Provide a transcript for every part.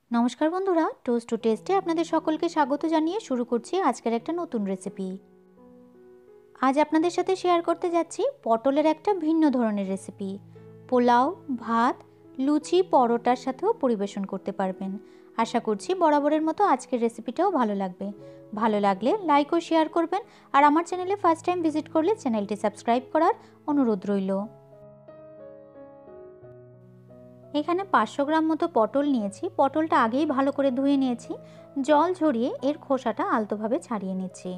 নমস্কার বন্ধুরা, toast two টেস্টে আপনাদের সকলকে স্বাগত জানিয়ে শুরু করছি আজকের একটা নতুন রেসিপি। আজ আপনাদের সাথে শেয়ার করতে যাচ্ছি পটলের একটা ভিন্ন ধরনের রেসিপি। পোলাও, ভাত, লুচি, পরোটার সাথেও পরিবেশন করতে পারবেন। আশা করছি বরাবরের মতো আজকের রেসিপিটাও ভালো লাগবে। ভালো লাগলে লাইক ও শেয়ার করবেন, আর আমার চ্যানেলে ফার্স্ট টাইম ভিজিট করলে চ্যানেলটি সাবস্ক্রাইব করার অনুরোধ রইল। এখানে 500 গ্রাম মতো পটল নিয়েছি। পটলটা আগেই ভালো করে ধুয়ে নিয়েছি, জল ঝরিয়ে এর খোসাটা আলতোভাবে ছাড়িয়ে নিচ্ছি।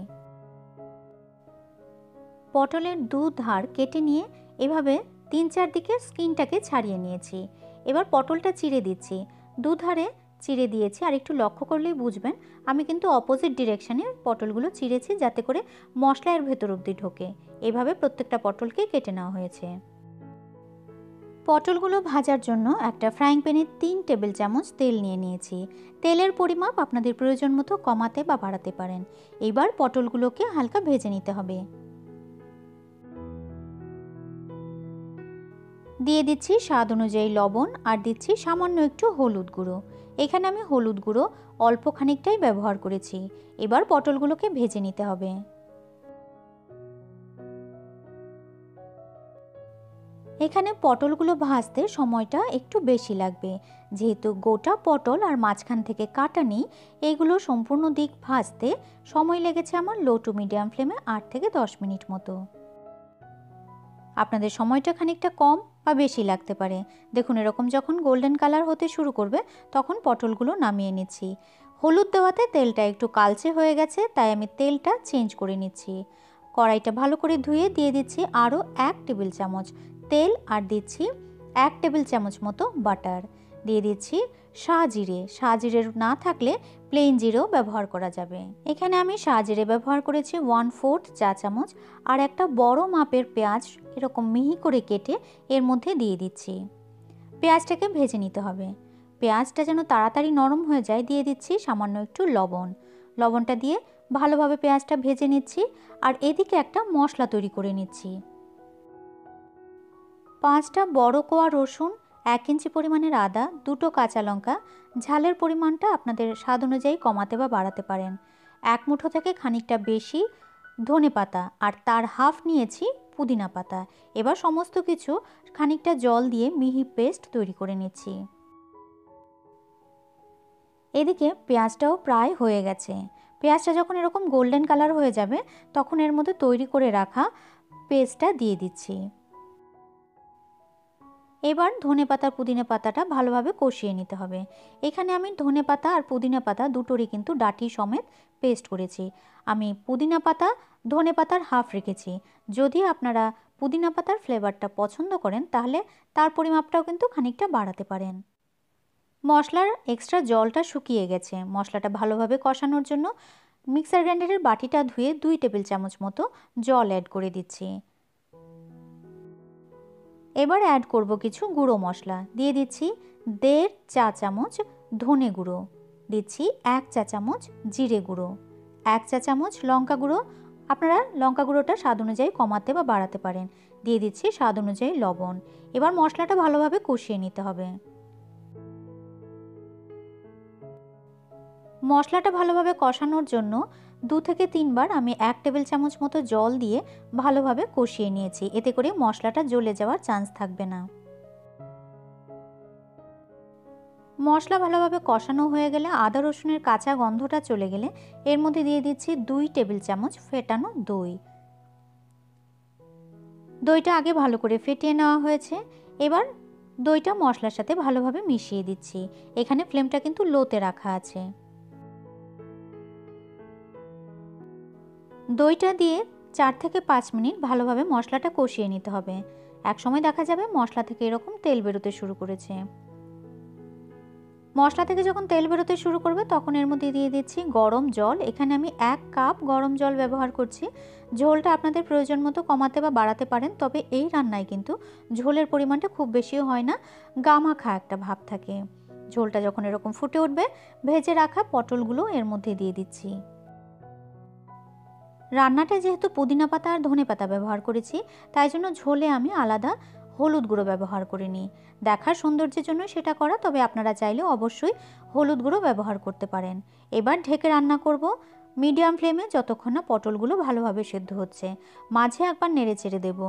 পটলের দু ধার কেটে নিয়ে এভাবে 3-4 দিকে স্কিনটাকে ছাড়িয়ে নিয়েছি। এবার পটলটা চিড়ে দিচ্ছি। দুধারে চিড়ে দিয়েছি, আর একটু লক্ষ্য করলেই বুঝবেন আমি কিন্তু অপোজিট ডিরেকশানে পটলগুলো চিড়েছি, যাতে করে মশলা এর ভেতর অবধি ঢোকে। এভাবে প্রত্যেকটা পটলকে কেটে নেওয়া হয়েছে। পটলগুলো ভাজার জন্য একটা ফ্রাইং প্যানে 3 টেবিল চামচ তেল নিয়ে নিয়েছি। তেলের পরিমাপ আপনাদের প্রয়োজন মতো কমাতে বা বাড়াতে পারেন। এবার পটলগুলোকে হালকা ভেজে নিতে হবে। দিয়ে দিচ্ছি স্বাদ অনুযায়ী লবণ, আর দিচ্ছি সামান্য একটু হলুদ গুঁড়ো। এখানে আমি হলুদ গুঁড়ো অল্প খানিকটাই ব্যবহার করেছি। এবার পটলগুলোকে ভেজে নিতে হবে। এখানে পটলগুলো ভাজতে সময়টা একটু বেশি লাগবে, যেহেতু গোটা পটল আর মাঝখান থেকে কাটা নেই। এইগুলো সম্পূর্ণ দিক ভাজতে সময় লেগেছে আমার লো টু মিডিয়াম ফ্লেমে 8 থেকে 10 মিনিট মতো। আপনাদের সময়টা খানিকটা কম বা বেশি লাগতে পারে। দেখুন, এরকম যখন গোল্ডেন কালার হতে শুরু করবে তখন পটলগুলো নামিয়ে নিচ্ছি। হলুদ দেওয়াতে তেলটা একটু কালচে হয়ে গেছে, তাই আমি তেলটা চেঞ্জ করে নিচ্ছি। কড়াইটা ভালো করে ধুয়ে দিয়ে দিচ্ছি আরও 1 টেবিল চামচ তেল, আর দিচ্ছি 1 টেবিল চামচ মতো বাটার। দিয়ে দিচ্ছি শাহজিরে। শাহজিরে না থাকলে প্লেন জিরেও ব্যবহার করা যাবে। এখানে আমি শাহজিরে ব্যবহার করেছি 1/4 চা চামচ। আর একটা বড় মাপের পেঁয়াজ এরকম মিহি করে কেটে এর মধ্যে দিয়ে দিচ্ছি। পেঁয়াজটাকে ভেজে নিতে হবে। পেঁয়াজটা যেন তাড়াতাড়ি নরম হয়ে যায়, দিয়ে দিচ্ছি সামান্য একটু লবণ। লবণটা দিয়ে ভালোভাবে পেঁয়াজটা ভেজে নিচ্ছি। আর এদিকে একটা মশলা তৈরি করে নিচ্ছি। 5টা বড় কোয়া রসুন, 1 ইঞ্চি পরিমাণের আদা, 2টো কাঁচা লঙ্কা। ঝালের পরিমাণটা আপনাদের স্বাদ অনুযায়ী কমাতে বা বাড়াতে পারেন। 1 মুঠো থেকে খানিকটা বেশি ধনে পাতা, আর তার হাফ নিয়েছি পুদিনা পাতা। এবার সমস্ত কিছু খানিকটা জল দিয়ে মিহি পেস্ট তৈরি করে নিচ্ছি। এদিকে পেঁয়াজটাও প্রায় হয়ে গেছে। পেঁয়াজটা যখন এরকম গোল্ডেন কালার হয়ে যাবে তখন এর মধ্যে তৈরি করে রাখা পেস্টটা দিয়ে দিচ্ছি। এবার ধনেপাতা পুদিনা পাতাটা ভালোভাবে কষিয়ে নিতে হবে। এখানে আমি ধনেপাতা আর পুদিনা পাতা দুটোরই কিন্তু ডাঁটি সমেত পেস্ট করেছি। আমি পুদিনা পাতা ধনেপাতার হাফ রেখেছি। যদি আপনারা পুদিনা পাতার ফ্লেভারটা পছন্দ করেন তাহলে তার পরিমাপটাও কিন্তু খানিকটা বাড়াতে পারেন। মশলার এক্সট্রা জলটা শুকিয়ে গেছে। মশলাটা ভালোভাবে কষানোর জন্য মিক্সার গ্রাইন্ডারের বাটিটা ধুয়ে 2 টেবিল চামচ মতো জল অ্যাড করে দিচ্ছি। এবার অ্যাড করব কিছু গুঁড়ো মশলা। দিয়ে দিচ্ছি 1.5 চা চামচ ধনে গুঁড়ো, দিচ্ছি 1 চা চামচ জিরে গুঁড়ো, 1 চা চামচ লঙ্কা গুঁড়ো। আপনারা লঙ্কা গুঁড়োটা স্বাদ অনুযায়ী কমাতে বা বাড়াতে পারেন। দিয়ে দিচ্ছি স্বাদ অনুযায়ী লবণ। এবার মশলাটা ভালোভাবে কষিয়ে নিতে হবে। মশলাটা ভালোভাবে কষানোর জন্য 2 থেকে 3 বার আমি 1 টেবিল চামচ মতো জল দিয়ে ভালোভাবে কষিয়ে নিয়েছি। এতে করে মশলাটা জ্বলে যাওয়ার চান্স থাকবে না। মশলা ভালোভাবে কষানো হয়ে গেলে, আদা রসুনের কাঁচা গন্ধটা চলে গেলে এর মধ্যে দিয়ে দিচ্ছি 2 টেবিল চামচ ফেটানো দই। দইটা আগে ভালো করে ফেটিয়ে নেওয়া হয়েছে। এবার দইটা মশলার সাথে ভালোভাবে মিশিয়ে দিচ্ছি। এখানে ফ্লেমটা কিন্তু লোতে রাখা আছে। দইটা দিয়ে 4 থেকে 5 মিনিট ভালোভাবে মশলাটা কষিয়ে নিতে হবে। এক সময় দেখা যাবে মশলা থেকে এরকম তেল বেরোতে শুরু করেছে। মশলা থেকে যখন তেল বেরোতে শুরু করবে তখন এর মধ্যে দিয়ে দিচ্ছি গরম জল। এখানে আমি 1 কাপ গরম জল ব্যবহার করছি। ঝোলটা আপনাদের প্রয়োজন মতো কমাতে বা বাড়াতে পারেন, তবে এই রান্নায় কিন্তু ঝোলের পরিমাণটা খুব বেশিও হয় না, গামাখা একটা ভাব থাকে। ঝোলটা যখন এরকম ফুটে উঠবে ভেজে রাখা পটলগুলো এর মধ্যে দিয়ে দিচ্ছি। রান্নাটা যেহেতু পুদিনা পাতা আর ধনে পাতা ব্যবহার করেছি, তাই জন্য ঝোলে আমি আলাদা হলুদ গুঁড়ো ব্যবহার করে নিই। দেখার সৌন্দর্যের জন্য সেটা করা, তবে আপনারা চাইলে অবশ্যই হলুদ গুঁড়ো ব্যবহার করতে পারেন। এবার ঢেকে রান্না করব মিডিয়াম ফ্লেমে যতক্ষণ না পটলগুলো ভালোভাবে সেদ্ধ হচ্ছে। মাঝে একবার নেড়ে চেড়ে দেব।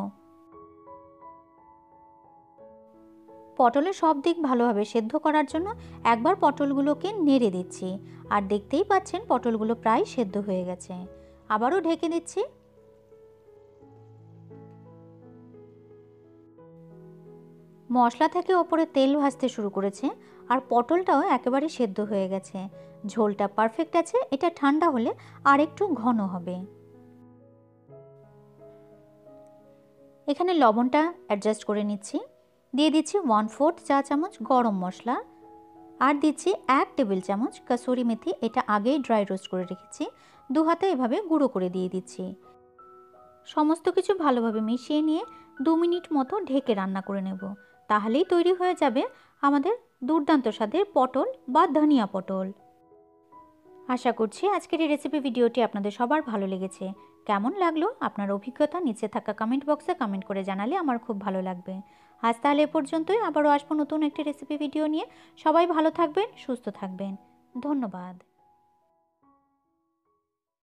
পটলের সব দিক ভালোভাবে সেদ্ধ করার জন্য একবার পটলগুলোকে নেড়ে দিচ্ছি। আর দেখতেই পাচ্ছেন পটলগুলো প্রায় সেদ্ধ হয়ে গেছে। আবারও ঢেকে দিচ্ছি। মশলা থেকে ওপরে তেল ভাসতে শুরু করেছে আর পটলটাও একেবারে সেদ্ধ হয়ে গেছে। ঝোলটা পারফেক্ট আছে। এটা ঠান্ডা হলে আর একটু ঘন হবে। এখানে লবণটা অ্যাডজাস্ট করে নিচ্ছি। দিয়ে দিচ্ছি 1/4 চা চামচ গরম মশলা, আর দিচ্ছি 1 টেবিল চামচ কসুরি মেথি। এটা আগেই ড্রাই রোস্ট করে রেখেছি। 2 হাতে এভাবে গুঁড়ো করে দিয়ে দিচ্ছি। সমস্ত কিছু ভালোভাবে মিশিয়ে নিয়ে 2 মিনিট মতো ঢেকে রান্না করে নেব। তাহলেই তৈরি হয়ে যাবে আমাদের দুর্দান্ত স্বাদের পটল বা ধনিয়া পটল। আশা করছি আজকের এই রেসিপি ভিডিওটি আপনাদের সবার ভালো লেগেছে। কেমন লাগলো আপনার অভিজ্ঞতা নিচে থাকা কমেন্ট বক্সে কমেন্ট করে জানালে আমার খুব ভালো লাগবে। আজ তাহলে এ পর্যন্তই। আবারও আসবো নতুন একটি রেসিপি ভিডিও নিয়ে। সবাই ভালো থাকবেন, সুস্থ থাকবেন। ধন্যবাদ।